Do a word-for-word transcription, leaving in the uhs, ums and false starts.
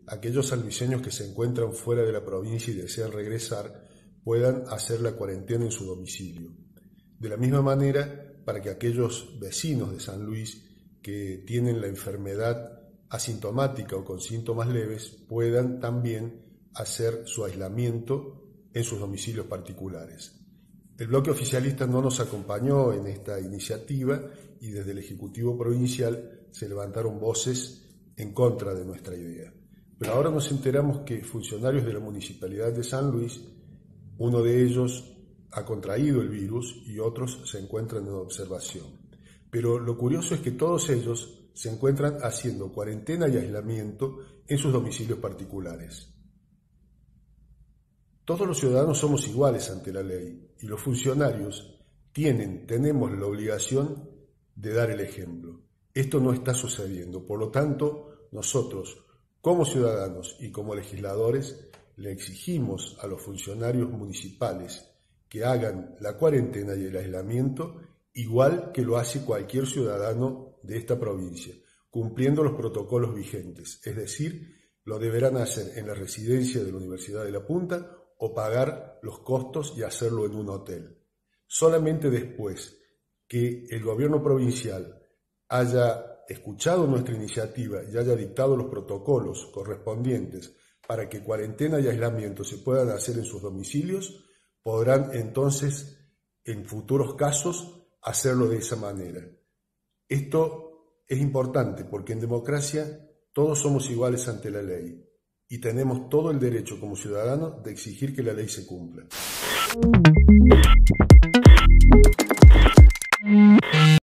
aquellos sanluiseños que se encuentran fuera de la provincia y desean regresar puedan hacer la cuarentena en su domicilio. De la misma manera, para que aquellos vecinos de San Luis que tienen la enfermedad asintomática o con síntomas leves puedan también hacer su aislamiento en sus domicilios particulares. El bloque oficialista no nos acompañó en esta iniciativa y desde el Ejecutivo Provincial se levantaron voces en contra de nuestra idea. Pero ahora nos enteramos que funcionarios de la Municipalidad de San Luis, uno de ellos ha contraído el virus y otros se encuentran en observación. Pero lo curioso es que todos ellos se encuentran haciendo cuarentena y aislamiento en sus domicilios particulares. Todos los ciudadanos somos iguales ante la ley y los funcionarios tienen, tenemos la obligación de dar el ejemplo. Esto no está sucediendo, por lo tanto, nosotros, como ciudadanos y como legisladores, le exigimos a los funcionarios municipales que hagan la cuarentena y el aislamiento igual que lo hace cualquier ciudadano de esta provincia, cumpliendo los protocolos vigentes, es decir, lo deberán hacer en la residencia de la Universidad de La Punta o pagar los costos y hacerlo en un hotel. Solamente después que el gobierno provincial haya escuchado nuestra iniciativa y haya dictado los protocolos correspondientes para que cuarentena y aislamiento se puedan hacer en sus domicilios, podrán entonces, en futuros casos, hacerlo de esa manera. Esto es importante porque en democracia todos somos iguales ante la ley y tenemos todo el derecho como ciudadanos de exigir que la ley se cumpla.